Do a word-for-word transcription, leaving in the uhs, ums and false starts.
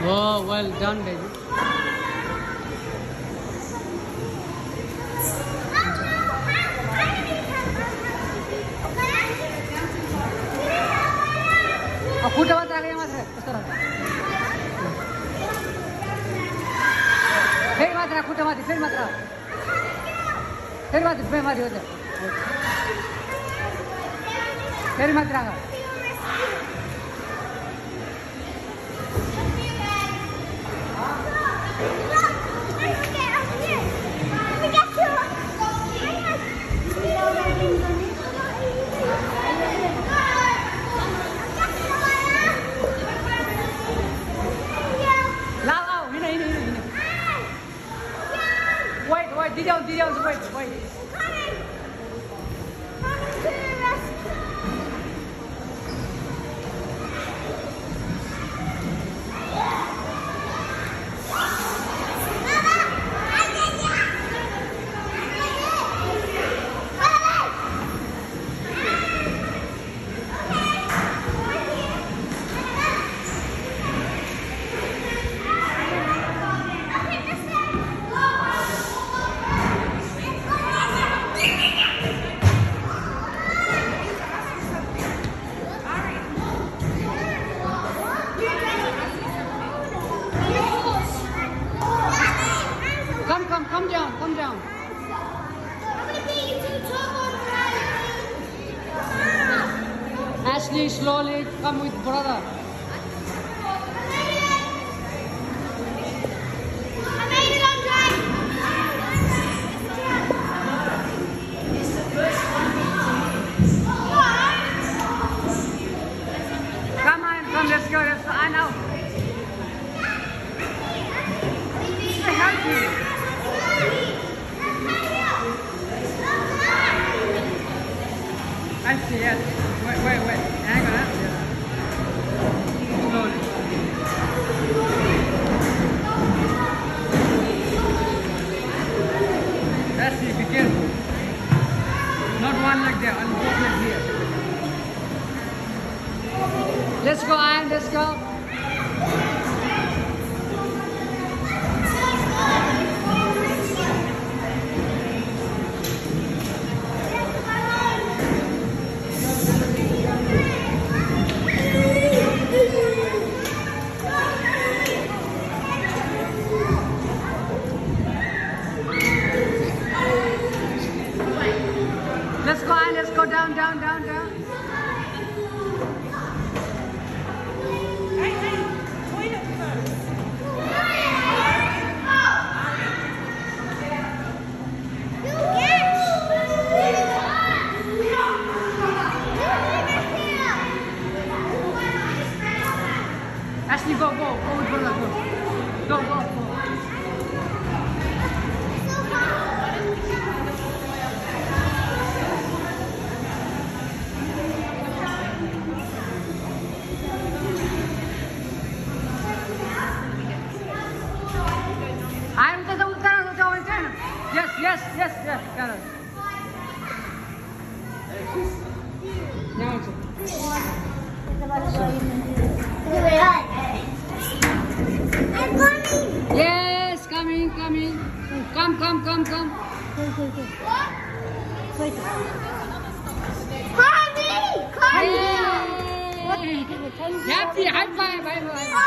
Oh, well done, baby. अब खुट्टा मात्र राखेँ मात्र कस्तो राख्छ फेरि मात्र खुट्टा माथि फेरि मात्र फेरि माथि फेरि माथि हो त्यो फेरि माथि राख Wait, wait, D down, D down, wait, wait. Coming! Coming to the rescue! Come, come, come down, come down. Ashley, slowly come with brother. Come on, come, let's go, let's go. I know. Help you. I see it. Wait, wait, wait. Hang on. Slowly. That's it. Be careful. Not one like that. And both like here. Let's go, Ian. Let's go. Let's go, Ian. Let's go down, down, down, down. Ashley, go, go, go with brother, go. Go, go, go. I'm the one turn, the one turn. Yes, yes, yes, yes, Carol. Now it's yes, coming, coming. Come, come, come, come. Carly! Carly! Happy, high five, high five.